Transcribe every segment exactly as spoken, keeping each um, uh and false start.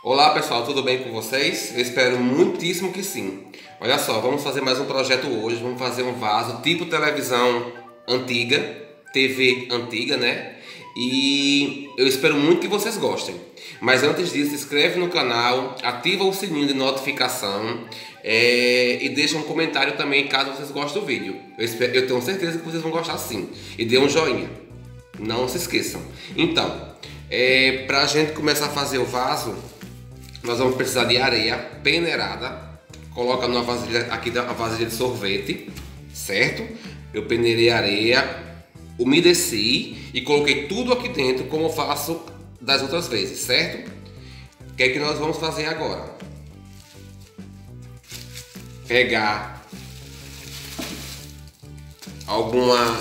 Olá pessoal, tudo bem com vocês? Eu espero muitíssimo que sim. Olha só, vamos fazer mais um projeto hoje. Vamos fazer um vaso tipo televisão antiga, T V antiga, né? E eu espero muito que vocês gostem. Mas antes disso, se inscreve no canal, ativa o sininho de notificação é, e deixa um comentário também caso vocês gostem do vídeo. Eu, espero, eu tenho certeza que vocês vão gostar sim. E dê um joinha. Não se esqueçam. Então, é, para a gente começar a fazer o vaso, nós vamos precisar de areia peneirada. Coloca numa vasilha, aqui da vasilha de sorvete, certo? Eu peneirei a areia, umedeci e coloquei tudo aqui dentro como eu faço das outras vezes, certo? O que é que nós vamos fazer agora? Pegar alguma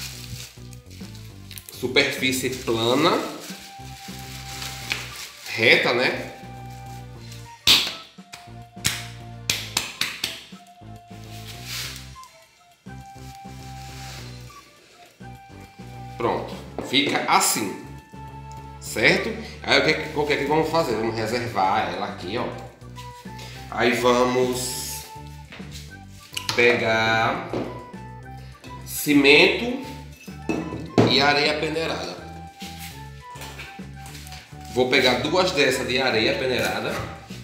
superfície plana, reta, né? Pronto, fica assim, certo? Aí o que, é o que é que vamos fazer? Vamos reservar ela aqui, ó. Aí vamos pegar cimento e areia peneirada. Vou pegar duas dessas de areia peneirada.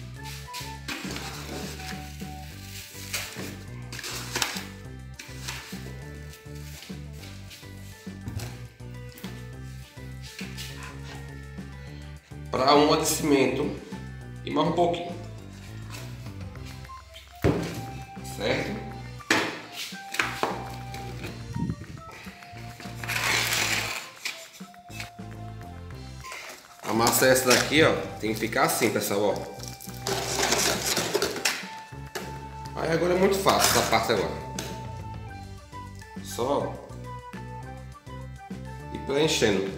Para uma de cimento e mais um pouquinho, certo? A massa essa daqui, ó, tem que ficar assim, pessoal, ó. Aí agora é muito fácil essa parte agora. Só ir preenchendo.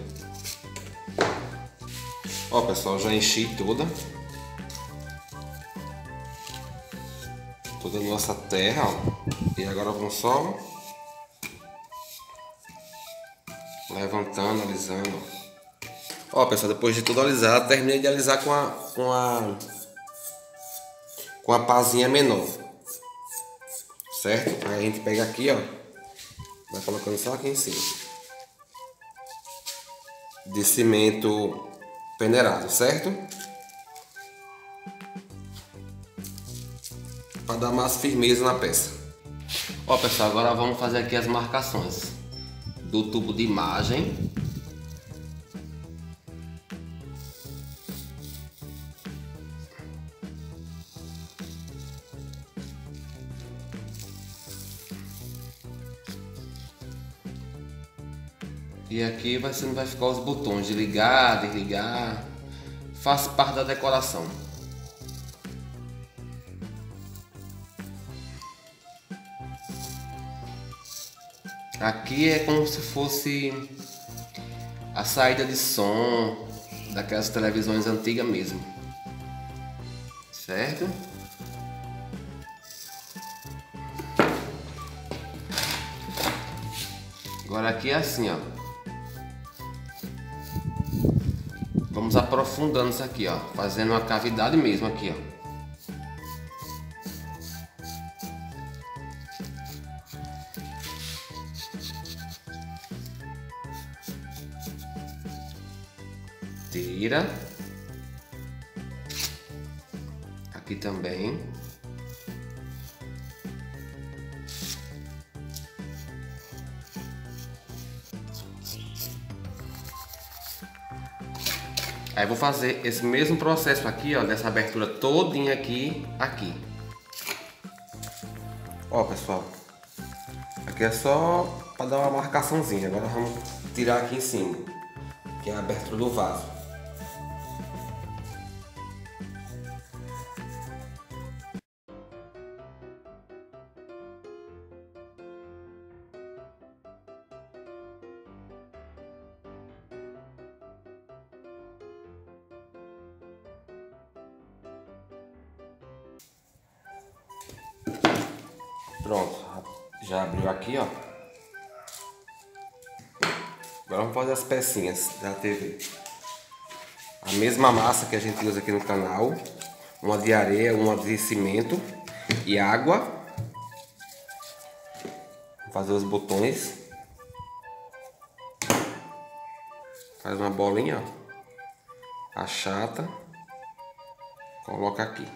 Ó pessoal, já enchi toda toda a nossa terra, ó. E agora vamos só levantando, alisando. Ó pessoal, depois de tudo alisado, terminei de alisar com a com a com a pazinha menor, certo? Aí a gente pega aqui, ó, vai colocando só aqui em cima de cimento peneirado, certo? Para dar mais firmeza na peça. Ó pessoal, agora vamos fazer aqui as marcações do tubo de imagem. E aqui vai, ser, vai ficar os botões de ligar, desligar. Faz parte da decoração. Aqui é como se fosse a saída de som daquelas televisões antigas mesmo, certo? Agora aqui é assim, ó. Vamos aprofundando isso aqui, ó, fazendo uma cavidade mesmo aqui, ó. Tira. Aqui também. Aí vou fazer esse mesmo processo aqui, ó, dessa abertura todinha aqui, aqui. Ó, pessoal, aqui é só para dar uma marcaçãozinha. Agora vamos tirar aqui em cima, que é a abertura do vaso. Pronto, já abriu aqui, ó. Agora vamos fazer as pecinhas da T V. A mesma massa que a gente usa aqui no canal. Uma de areia, uma de cimento e água. Vou fazer os botões. Faz uma bolinha, ó. Achata. Coloca aqui.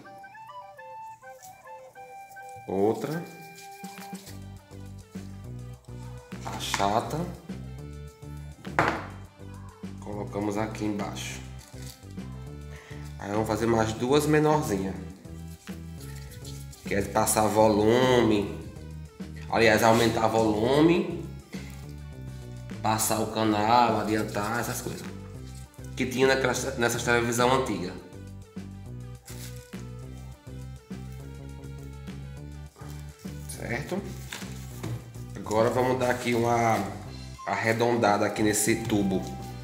Outra. Achata. Colocamos aqui embaixo. Aí vamos fazer mais duas menorzinhas. Quer passar volume. Aliás, aumentar volume. Passar o canal, adiantar, essas coisas. Que tinha naquelas, nessas televisão antiga. Certo? Agora vamos dar aqui uma arredondada aqui nesse tubo.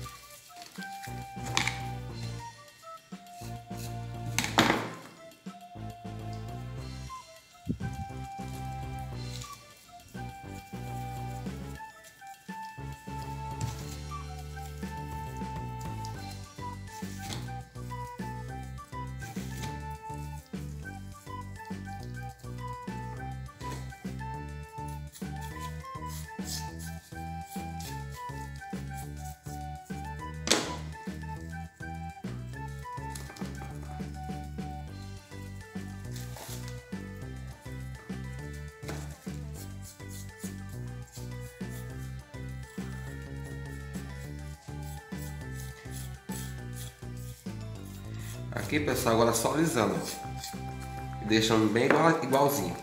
Aqui, pessoal, agora só alisando, deixando bem igual, igualzinho.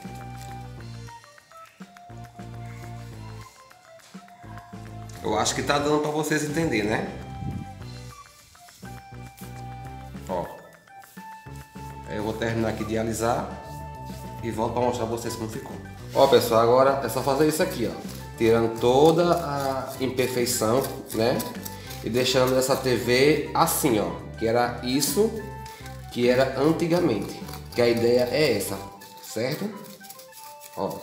Eu acho que tá dando para vocês entenderem, né? Ó, aí eu vou terminar aqui de alisar e volto para mostrar para vocês como ficou. Ó, pessoal, agora é só fazer isso aqui, ó, tirando toda a imperfeição, né? E deixando essa T V assim, ó, que era isso que era antigamente, que a ideia é essa, certo? Ó.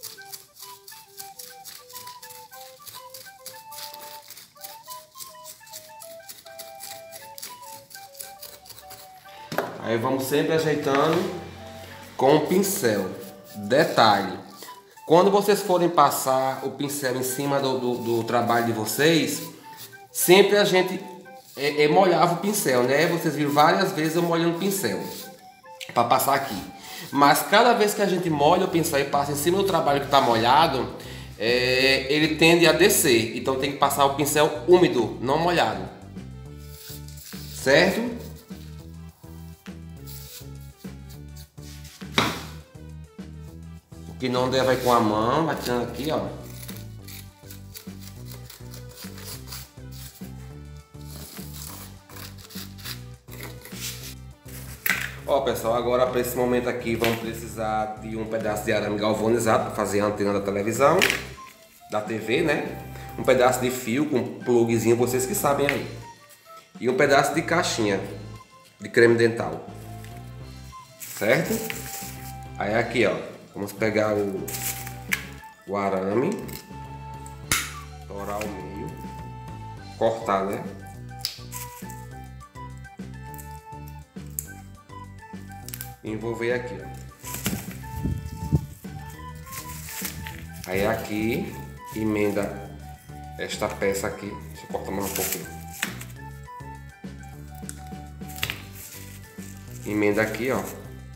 Aí vamos sempre ajeitando com o pincel. Detalhe, quando vocês forem passar o pincel em cima do, do, do trabalho de vocês, sempre a gente É, é, molhava o pincel, né? Vocês viram várias vezes eu molhando o pincel para passar aqui. Mas cada vez que a gente molha o pincel e passa em cima do trabalho que está molhado, é, ele tende a descer. Então tem que passar o pincel úmido, não molhado. Certo? O que não der vai com a mão, vai tirando aqui, ó. Ó, pessoal, agora para esse momento aqui vamos precisar de um pedaço de arame galvanizado para fazer a antena da televisão, da T V, né? Um pedaço de fio com plugzinho, vocês que sabem aí. E um pedaço de caixinha de creme dental. Certo? Aí aqui, ó, vamos pegar o, o arame, dourar ao meio, cortar, né? Envolver aqui, ó. Aí aqui emenda esta peça aqui. Deixa eu cortar mais um pouquinho. Emenda aqui, ó.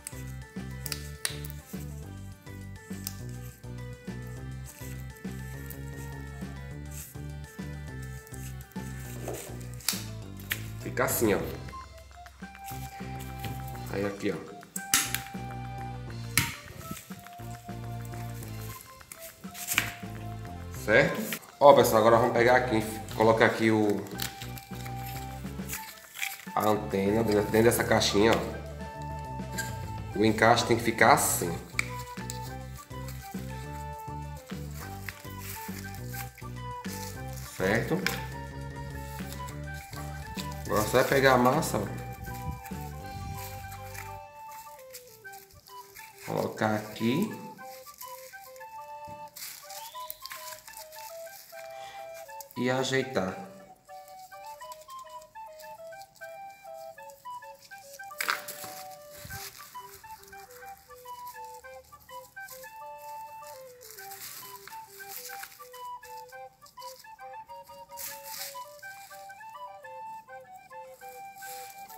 Fica assim, ó. Aí aqui, ó. Certo? Ó, pessoal, agora vamos pegar aqui, colocar aqui o a antena dentro dessa caixinha, ó. O encaixe tem que ficar assim. Certo? Agora só é pegar a massa, ó. Colocar aqui. E ajeitar.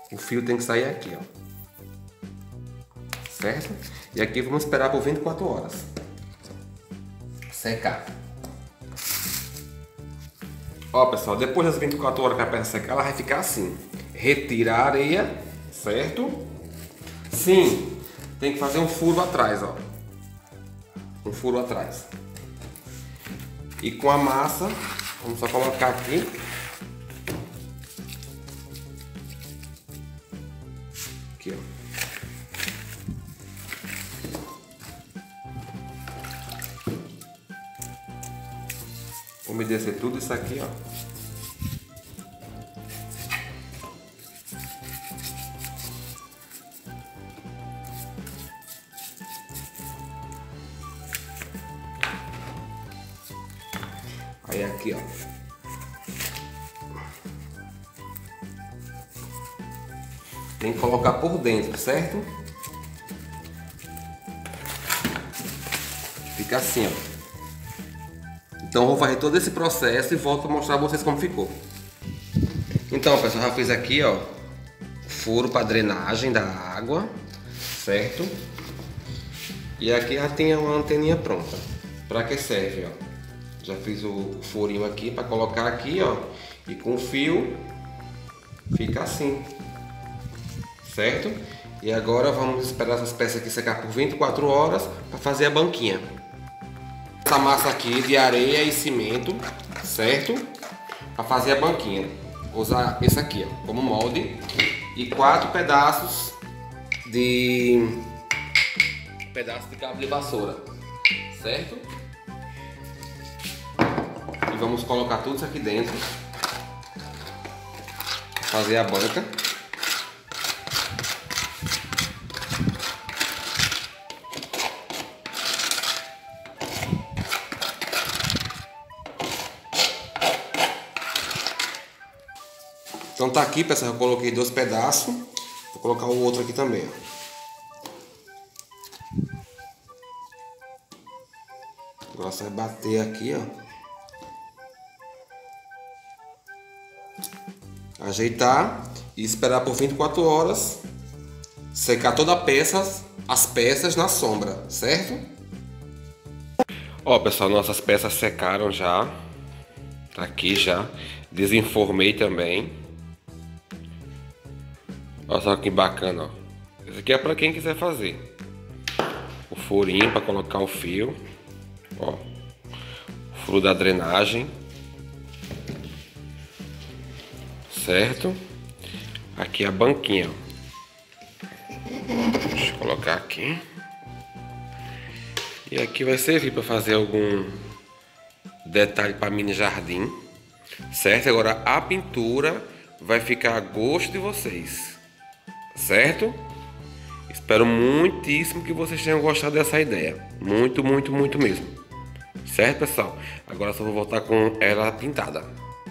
O fio tem que sair aqui, ó. Certo? E aqui vamos esperar por vinte e quatro horas secar. Ó, pessoal, depois das vinte e quatro horas que a peça secar, ela vai ficar assim. Retira a areia, certo? Sim, tem que fazer um furo atrás, ó. Um furo atrás. E com a massa, vamos só colocar aqui. Aqui, ó. Umedecer tudo isso aqui, ó. Aí aqui, ó. Tem que colocar por dentro, certo? Fica assim, ó. Então eu vou fazer todo esse processo e volto para mostrar a vocês como ficou. Então, pessoal, já fiz aqui, ó, furo para drenagem da água, certo? E aqui já tem uma anteninha pronta. Para que serve, ó? Já fiz o furinho aqui para colocar aqui, ó, e com o fio fica assim, certo? E agora vamos esperar essas peças aqui secar por vinte e quatro horas para fazer a banquinha. Essa massa aqui de areia e cimento, certo? Para fazer a banquinha. Vou usar esse aqui, ó, como molde, e quatro pedaços de pedaço de cabo de vassoura, certo? E vamos colocar tudo isso aqui dentro, fazer a banca. Então tá aqui, pessoal, eu coloquei dois pedaços. Vou colocar o outro aqui também, ó. Agora você vai bater aqui, ó. Ajeitar e esperar por vinte e quatro horas secar toda a peça, as peças na sombra, certo? Ó, pessoal, nossas peças secaram já. Tá aqui já. Desenformei também. Olha só que bacana, ó. Esse aqui é para quem quiser fazer. O furinho para colocar o fio, ó. O furo da drenagem, certo? Aqui a banquinha, ó. Deixa eu colocar aqui. E aqui vai servir para fazer algum detalhe para mini jardim, certo? Agora a pintura vai ficar a gosto de vocês. Certo? Espero muitíssimo que vocês tenham gostado dessa ideia. Muito, muito, muito mesmo. Certo, pessoal? Agora só vou voltar com ela pintada.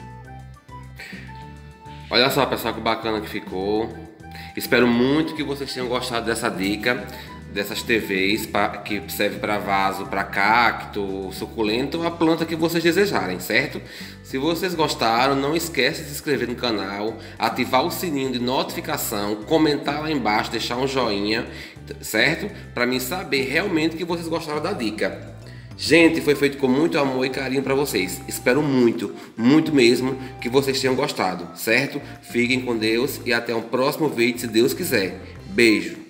Olha só, pessoal, que bacana que ficou. Espero muito que vocês tenham gostado dessa dica, dessas T Vs pra, que serve para vaso, para cacto, suculento ou a planta que vocês desejarem, certo? Se vocês gostaram, não esquece de se inscrever no canal, ativar o sininho de notificação, comentar lá embaixo, deixar um joinha, certo? Para mim saber realmente que vocês gostaram da dica. Gente, foi feito com muito amor e carinho para vocês. Espero muito, muito mesmo que vocês tenham gostado, certo? Fiquem com Deus e até um próximo vídeo, se Deus quiser. Beijo!